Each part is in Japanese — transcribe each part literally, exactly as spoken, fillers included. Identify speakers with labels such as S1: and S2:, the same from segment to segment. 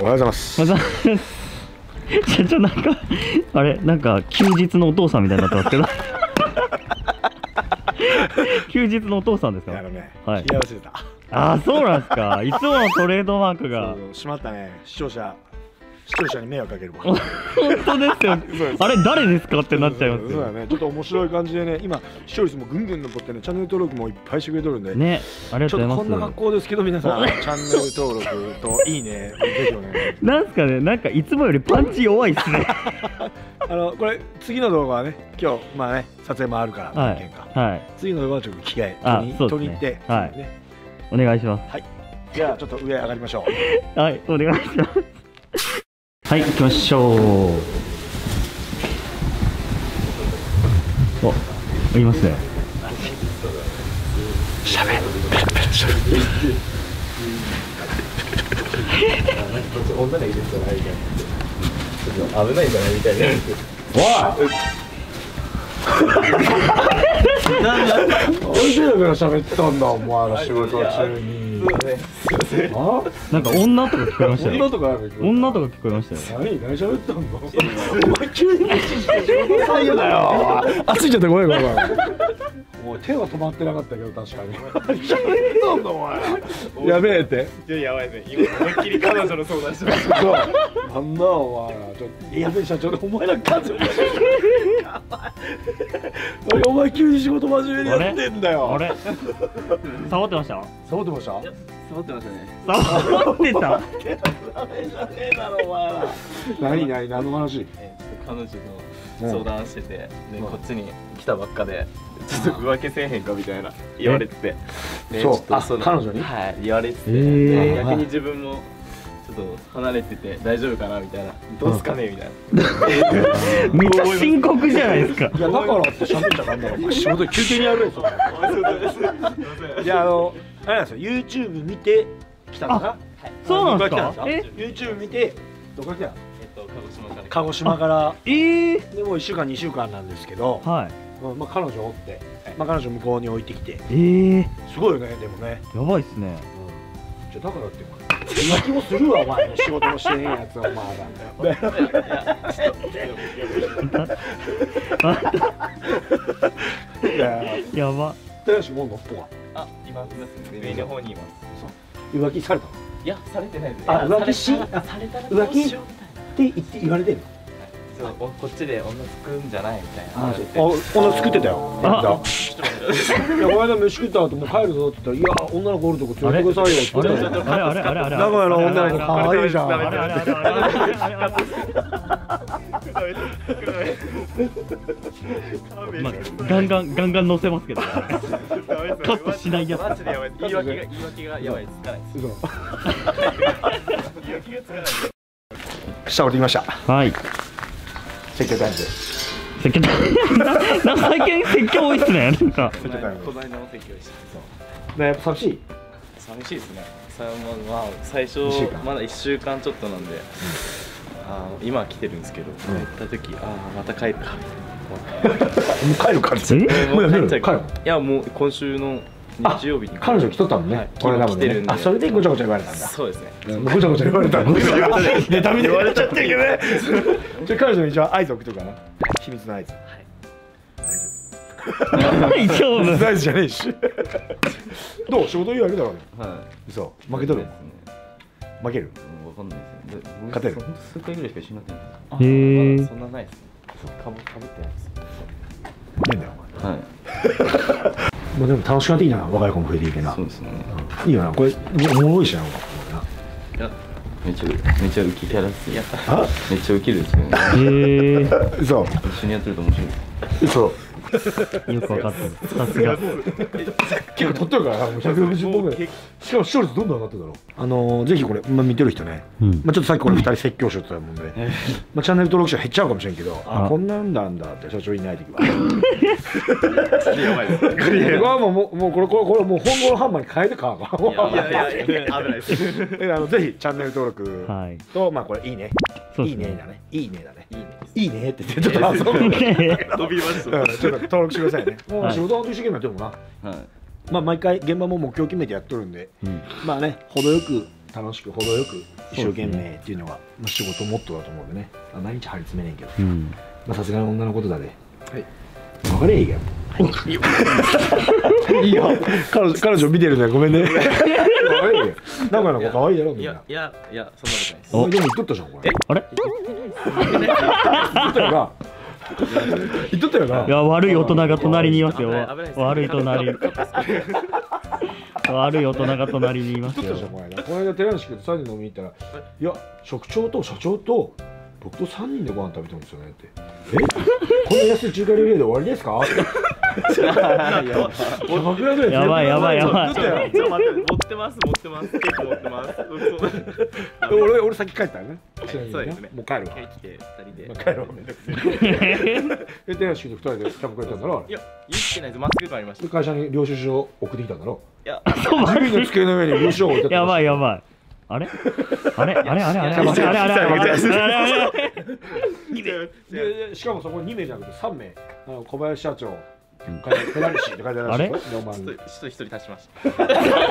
S1: はようございます。
S2: 社長なんかあれなんか休日のお父さんみたいになってますけど休日のお父さんですか？
S1: あのね、
S2: はい。
S1: 気合忘れた。
S2: ああ、そうなんですか。いつものトレードマークが。
S1: しまったね。視聴者視聴者に迷惑かけるわ。
S2: 本当ですよ。あれ誰ですかってなっちゃいます。
S1: そうだね。ちょっと面白い感じでね、今視聴率もぐんぐん残ってね、チャンネル登録もいっぱいしてくれとるんで。
S2: ね、ありがとうございます。
S1: ちょっとこんな格好ですけど皆さんチャンネル登録といいねぜひお願いします。
S2: なんすかね、なんかいつもよりパンチ弱いですね。
S1: あのこれ次の動画はね、今日まあね撮影もあるから、
S2: はい。はい。
S1: 次の動画はちょっと着替え取りに行って、
S2: はい。お願いします。
S1: はい。じゃあちょっと上上がりましょ
S2: う。はい、お願いします。はい、行きましょう。お、いますね。
S1: しゃべる。ペラペラしゃべる。
S3: 女がいるんじゃないみたいな。ちょっと危ないんじゃないみたいな。
S1: おい。なんだ。俺ペラペラ喋ったんだお前ら仕事中に。
S2: あ、なんか女とか聞こえましたよ。
S1: 女とか
S2: 女とか聞こえましたよ。
S1: 何何喋ったんだ。お前急に無視して仕事最悪だよ。あついちゃった、ごめんごめん。もう手は止まってなかったけど確かに。喋ったんだお前。やべえって。
S3: いややばいね。今思いっきり彼女の相談してます。
S1: そう。なんだお前らちょっとやべえ社長でお前ら数。お前急に仕事真面目にやってんだよ。
S2: あれ。サボってました？
S1: サボってました？
S3: サボってましたね。
S2: サボってた？
S1: ダメじゃねえだろお前ら。何何何の話？
S3: 彼女の相談してて、でこっちに来たばっかでちょっと浮気せえへんかみたいな言われてて、
S1: そう。あ、彼女に？
S3: はい、言われてて、逆に自分もちょっと離れてて大丈夫かなみたいな、どうすかねみたいな。
S2: めっちゃ深刻じゃないですか。
S1: いやだからって喋っちゃダメだろ。仕事休憩にやるやつ。いやあのあれなんですよ。YouTube 見て来たんだな。
S2: そうなんですか？
S1: え YouTube 見てどこ来た？
S3: えっと鹿児島から。
S1: 鹿児島から。
S2: ええ。
S1: でもいっしゅうかんにしゅうかんなんですけど。
S2: はい。
S1: まあ彼女おって、まあ彼女向こうに置いてきて。
S2: ええ。
S1: すごいよねでもね。
S2: やばいっすね。
S1: じゃだからって浮気もするわお前。仕事もしてねえやつお前だ。
S2: やば。
S1: 大志もんのっぽは。
S3: あ、今いますね。上の方にいます。
S1: 浮気されたの？
S3: いや、されてないです。
S1: あ、浮気し、
S3: されたら
S1: 浮気って言って言われてるの？
S3: そう、こっちで女つくんじゃないみたいな。
S1: あ、女作ってたよ。あ、いや、この間飯食った後もう帰るぞって言ったら、いや、女の子おるとこ連れてくださいよって言ってたよ。
S2: あれあれあれあれ。
S1: 名古屋の女の子可愛いじゃん。
S2: あれあれあれあれまあ、ガンガンガンガン乗せますけど、カットしないやつ。
S3: マジでやばい。言い訳が言い訳がやばい。つかないです。
S1: 嘘。
S3: 言い訳がつかない。
S1: 下降りました。
S2: はい。
S1: 説教タイムです。
S2: 説教タイム。最近説教多いっすね。なんか。
S3: この間の説教でした。
S1: ね、やっぱ寂しい。
S3: 寂しいですね。さまあ最初まだいっしゅうかんちょっとなんで、あ今は来てるんですけど、帰った時あまた帰るか。
S1: もう帰るかって。
S3: もう帰っちゃう。帰る。いやもう今週の日曜日に
S1: 彼女来とったもんね。
S3: これ来てるんで。
S1: あ、それでごちゃごちゃ言われたんだ。
S3: そうですね。
S1: ごちゃごちゃ言われたの。ネタ見で言われちゃってるけどね。じゃ彼女に一応合図送っとくかな。秘密の合図。はい。
S2: 大丈夫。
S1: 大丈夫じゃねえし。どう仕事いいわけだろうね。
S3: はい。
S1: そう。負けとる。負ける。
S3: わかんないですね。
S1: 勝てる。
S3: 数回ぐらいしかしなくて。
S2: へえ。
S3: そんなないですね。かぶかぶってないです。
S1: いいんだよ。
S3: はい。
S1: まあでも楽しくなっていいな、若い子も増えていけな。
S3: そうですね。
S1: いいよな、これおもろいしな。い
S3: や、めっちゃめっちゃウケキャラですよ。
S1: あ、
S3: めっちゃウケるですね。
S2: へえ。
S1: 嘘。
S3: 一緒にやってると面白い。
S1: 嘘。
S2: よくわかってる。さすが。
S1: 結構撮ってるからな、もうひゃくろくじゅっぽんぐらい。しかも視聴率どんどん上がってるだろう。あのぜひこれ、まあ見てる人ね、まあちょっとさっきこれふたり説教しよってたもんで、まあチャンネル登録者減っちゃうかもしれんけど、あこんなんなんだって社長いない時は。
S3: やばいです。
S1: これはもうもうもうこれこれこれもう本物ハンマーに変えてか。
S3: いやいやいや危ないです。
S1: あのぜひチャンネル登録とまあこれいいね、いいねだね、いいねだね、いいねって言ってちょっと遊ぶ。
S3: 飛びました。
S1: ちょっと登録してくださいね。もう仕事の一生懸命やってるもんな。まあ毎回現場も目標決めてやっとるんで、まあね程よく楽しく程よく一生懸命っていうのがまあ仕事モットーだと思うんでね、毎日張り詰めねんけど、まあさすがに女のことだね。はい、分かれへんやん。いいよ、彼女彼女見てるね、ごめんね。分かれへんやん。名古屋の子可愛いやろみんな。
S3: いやいやいや、そんなことないです。
S1: お前でも言っとったじゃんこれ。
S2: あれ
S1: 言っとったよな。言っとったよな。
S2: いや、悪い大人が隣にいますよ。悪い隣。悪い大人が隣にいますよ。
S1: この間寺西君とさんにん飲みに行ったら、いや職長と社長と僕とさんにんでご飯食べたんですよねって。え、こんな安い中華料理で終わりですか？
S2: やばいやばいやばい。
S3: ちょっと待って、持ってます持ってます。結構持ってます。
S1: 俺俺先帰ったよね。
S3: そうですね。
S1: もう帰るわ。
S3: 来てふたりで。
S1: 帰ろう。え、寺西君とふたりでキャンプくれたんだろ。
S3: いや、言ってないです。マスクがありました。
S1: 会社に領収書送ってきたんだろ。
S3: いや、
S1: 自分の机の上に領収書を置いてた。
S2: やばいやばい。あれあれあれあれあれあれあれあれあれ
S1: でしかもそこにめいじゃなくてさんめい、あの小林社長、寺西って書いてあるらしい。
S2: あれ？
S3: ちょっと一人立ちました。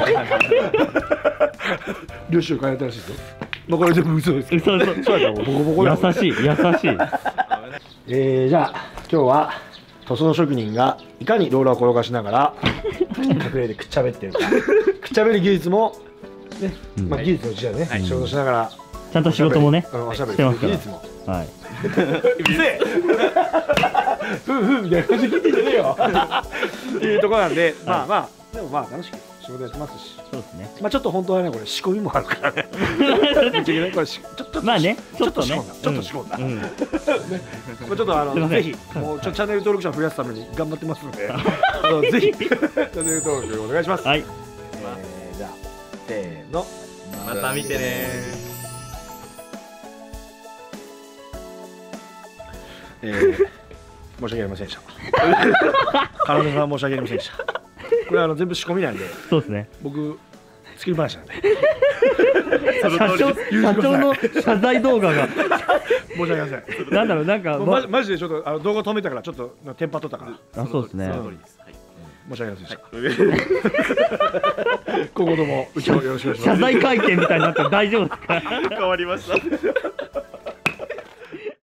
S1: 領収書書いてあるらしいですよ。まあこれ全部嘘ですけど。
S2: 嘘嘘。
S1: そうやからボコボコだ。
S2: 優しい優しい。
S1: えーじゃあ今日は塗装職人がいかにローラーを転がしながら隠れてくっちゃべってるか、くっちゃべる技術もね、まあ技術のうちだね、仕事しながら
S2: ちゃんと仕事もね
S1: おしゃべり
S2: してますから。
S1: 技術も。
S2: はい。
S1: うぜえ。ふんふんみたいな感じで聞いてねえよ。っていうところなんで、まあまあでもまあ楽しく仕事やってますし、
S2: そうですね。
S1: まあちょっと本当はねこれ仕込みもあるからね。これちょっと
S2: まあね、
S1: ちょっと仕込んだ、ちょっと仕込んだ。ね、まあちょっとあのぜひもうちょチャンネル登録者を増やすために頑張ってますので、あのぜひチャンネル登録お願いします。
S2: はい。
S1: えーじゃあせーの、
S3: また見てね。
S1: えー、申し訳ありませんでした。彼女さん申し訳ありませんでした。これあの全部仕込みなんで、
S2: そうですね。
S1: 僕作り話なんで。
S2: 社長社長の謝罪動画が
S1: 申し訳ありません。
S2: なんだろうなんか
S1: マジマジでちょっとあの動画止めたからちょっとテンパっとったから。
S2: あ、そうですね。
S1: 申し訳ありませんでした。今後ともうちをよろしくお願いします。
S2: 謝罪会見みたいになったら大丈夫ですか？
S3: 変わりました。